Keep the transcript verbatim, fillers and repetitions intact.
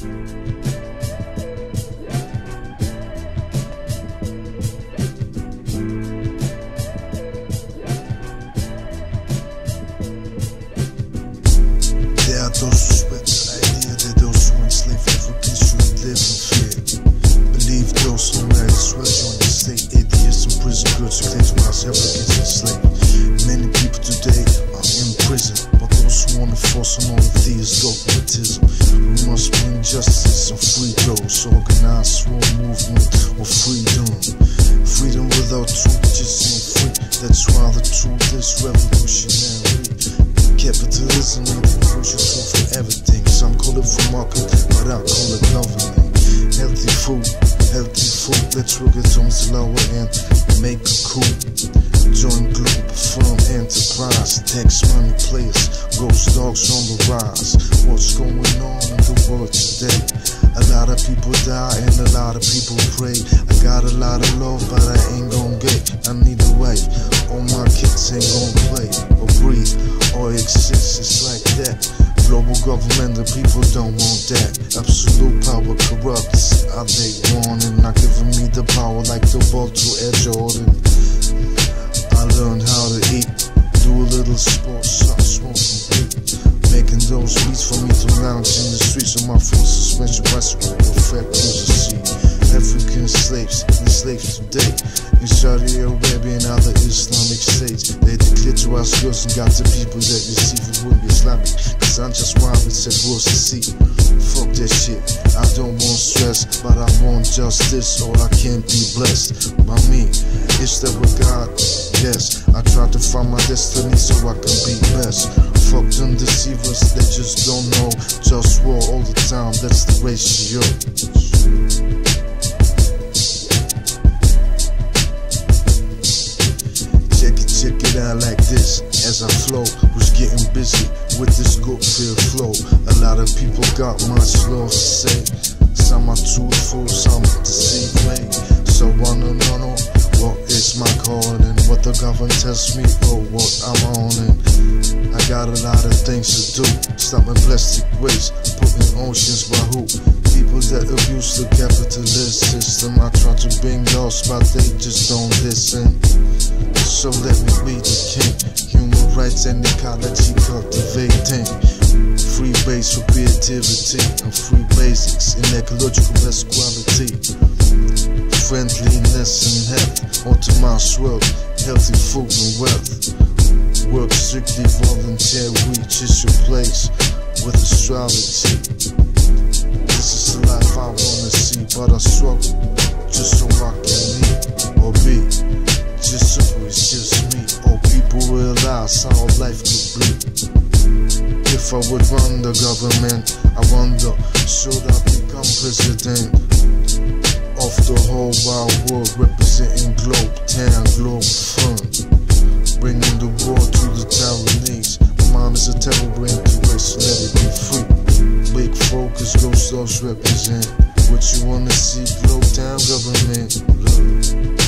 There are those who spread the idea that those who enslave Africans should live in fear. Believe those who marry sweat on the state. Eight years in prison, girls who claim to rise Africans enslaved. Many people today are in prison, but those who want to force on all of these dogmatism. We must bring justice and free those. Organize sworn movement of freedom. Freedom without truth just ain't free. That's why the truth is revolutionary. Capitalism ain't the crucial tool for everything. Some call it free market, but I call it governing. Healthy food, healthy food. Let's work it on the lower end, make a coup. Join global firm enterprise. Tax money players, ghost dogs on the rise. What's going on in the world today? A lot of people die and a lot of people pray. I got a lot of love, but I ain't gon' get. I need a wife. All my kids ain't gon' play or breathe or exist. It's like that. Global government, the people don't want that. Absolute power corrupts. Are they wanting? Not giving me the power like the ball to Air Jordan. I learned how to eat, do a little sports, stop smoking weed. Making those beats for me to lounge in the streets of my full suspension bicycle with fat cruiser seat. African slaves, enslaved today in Saudi Arabia and other Islamic states. They declare to us girls and got the people that receive it will be Islamic. Cause I'm just wild with said words to see. Fuck that shit, I don't want stress, but I want justice or I can't be blessed by me. Is that with God? Yes, I try to find my destiny so I can be best. Fuck them deceivers, they just don't know. Just war all the time, that's the ratio. Check it, check it out like this. As I flow, was getting busy with this good feel flow. A lot of people got much love to say. Some are truthful, some deceive me. So I don't know what is my calling, what the government tells me, or what I'm on it. I got a lot of things to do. Stopping plastic waste, putting oceans by who? People that abuse the capitalist system. I try to bring laws, but they just don't listen. So let me be the king. Human rights and ecology cultivating. Free base for creativity and free basics in ecological best quality. Friendliness and health, optimized wealth, healthy food and wealth. Work strictly volunteer, reach is your place with astrology. This is the life I wanna see, but I struggle just so I can meet or be. Just so it's just me, or people realize how life could be. If I would run the government, I wonder, should I become president of the whole wide world, representing Globe Town, Globe Fund, bringing the war to the Taiwanese. Mine is a terror brain to waste, let it be free. Big focus, ghost dogs represent what you wanna see. Globe Town government, look.